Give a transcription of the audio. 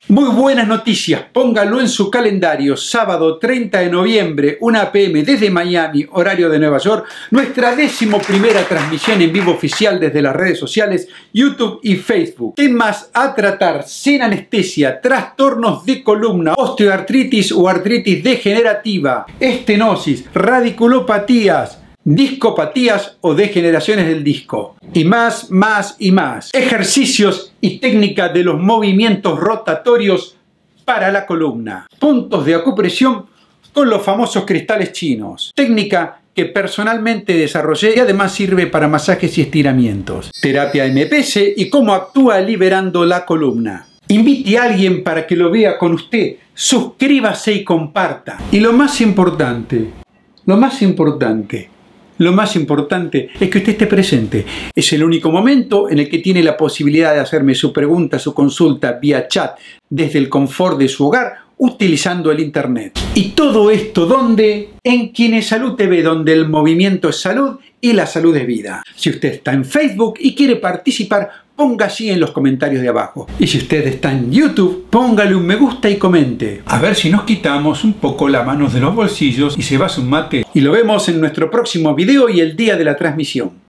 Muy buenas noticias, póngalo en su calendario, sábado 30 de noviembre, 1 p.m. desde Miami, horario de Nueva York, nuestra 11ª transmisión en vivo oficial desde las redes sociales, YouTube y Facebook. Temas a tratar: sin anestesia, trastornos de columna, osteoartritis o artritis degenerativa, estenosis, radiculopatías, discopatías o degeneraciones del disco, y más. Ejercicios y técnica de los movimientos rotatorios para la columna, puntos de acupresión con los famosos cristales chinos, técnica que personalmente desarrollé y además sirve para masajes y estiramientos, terapia MPS y cómo actúa liberando la columna. Invite a alguien para que lo vea con usted, suscríbase y comparta. Y lo más importante es que usted esté presente. Es el único momento en el que tiene la posibilidad de hacerme su pregunta, su consulta vía chat desde el confort de su hogar utilizando el internet. Y todo esto, ¿dónde? En Kinesalud TV, donde el movimiento es salud y la salud es vida. Si usted está en Facebook y quiere participar, ponga así en los comentarios de abajo. Y si usted está en YouTube, póngale un me gusta y comente. A ver si nos quitamos un poco las manos de los bolsillos y se va a un mate. Y lo vemos en nuestro próximo video y el día de la transmisión.